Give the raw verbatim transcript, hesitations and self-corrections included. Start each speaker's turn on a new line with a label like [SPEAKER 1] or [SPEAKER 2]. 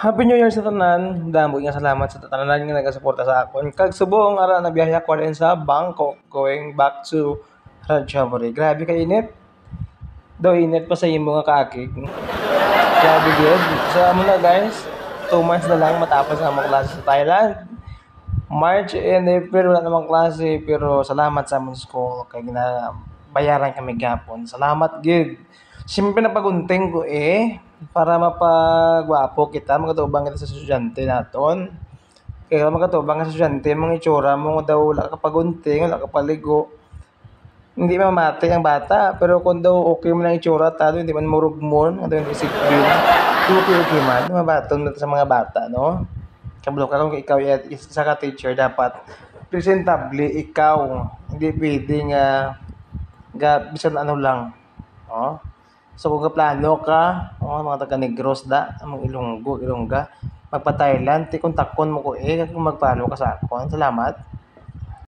[SPEAKER 1] Happy New Year sa tanan. Damo nga salamat sa tanan nga nagasuporta sa akon. Kag subong ara na biyahe ako din sa Bangkok going back to Ratchaburi. Grabe ka init. Daw init pa sa imo nga kaakig. Grabe gyud. So amo na guys, two months na lang matapos ang among klase sa Thailand. March and April wala namang klase pero salamat sa among school kay gina bayaran kami gapon. Salamat gid. Siyempre napagunting ko eh para mapagwapo kita magatubang kita sa estudyante naton. Kaya magatubang ka sa estudyante mga itsura mo daw wala ka pagunting, wala ka paligo. Hindi mamati ang bata pero kung daw okay man ang itsura ta hindi man murugmon, ano yung disiplin. Okay okay man, mabaton sa mga bata no. Kabalo ka kung ikaw ay isa ka teacher dapat presentable ikaw. Hindi pwede nga ga bisan ano lang. Oh. So kung plano ka, oh, mga taga Negros da, among Ilonggo, Ilongga, magpa Thailand, ti kontakon mo ko eh kung magpalo ka sa akon. Salamat.